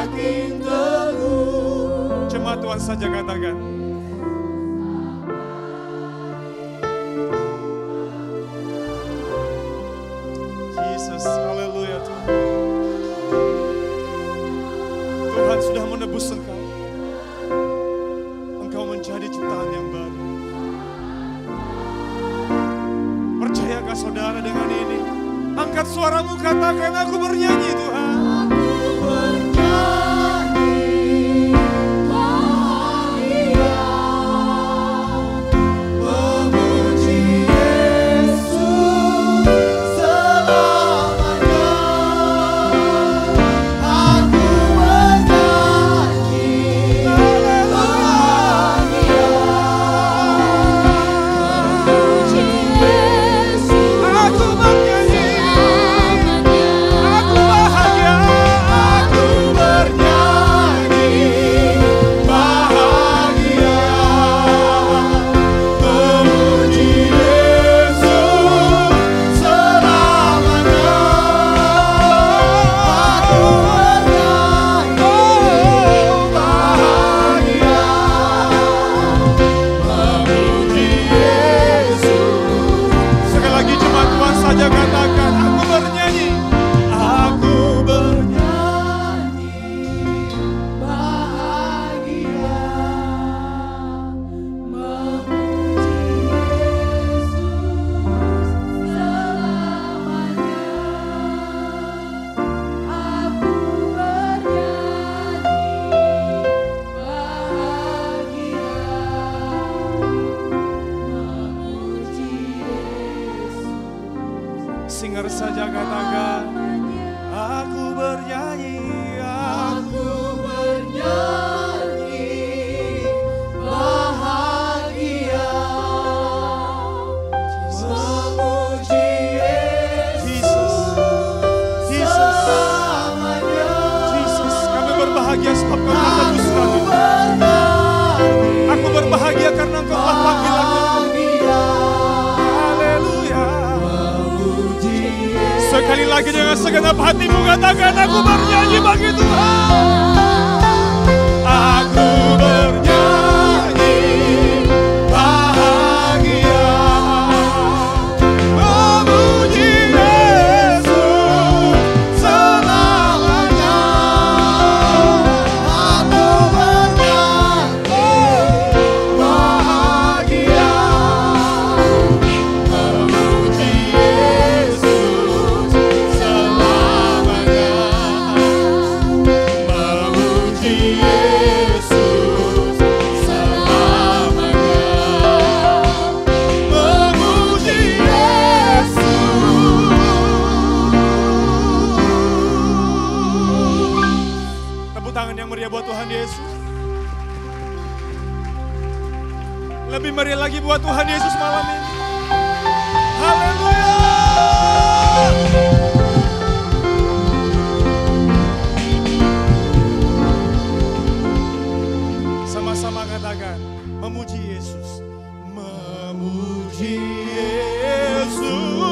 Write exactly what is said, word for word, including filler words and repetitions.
makin teguh. Cuma Tuhan saja katakan. Yesus, haleluya Tuhan. Tuhan sudah menebus engkau. Engkau menjadi ciptaan yang baru. Percayakah saudara dengan ini? Angkat suaramu, katakan, aku bernyanyi Tuhan. Singer saja katakan, aku bernyanyi, aku bernyanyi bahagia, memuji Yesus, Yesus, Yesus, kami berbahagia sebab Kau telah tebus kami. Aku berbahagia karena Engkau telah panggil aku. Sekali lagi dengan segenap hatimu katakan, aku bernyanyi bagi Tuhan. Aku bernyanyi bahagia, memuji Yesus selamanya. aku bernyanyi bahagia, Memuji Yesus selamanya. Memuji Yesus selamanya. Memuji Yesus. Tepuk tangan yang meriah buat Tuhan Yesus. Lebih meriah lagi buat Tuhan Yesus malam ini. Haleluya. Sama-sama katakan, memuji Yesus. Memuji Yesus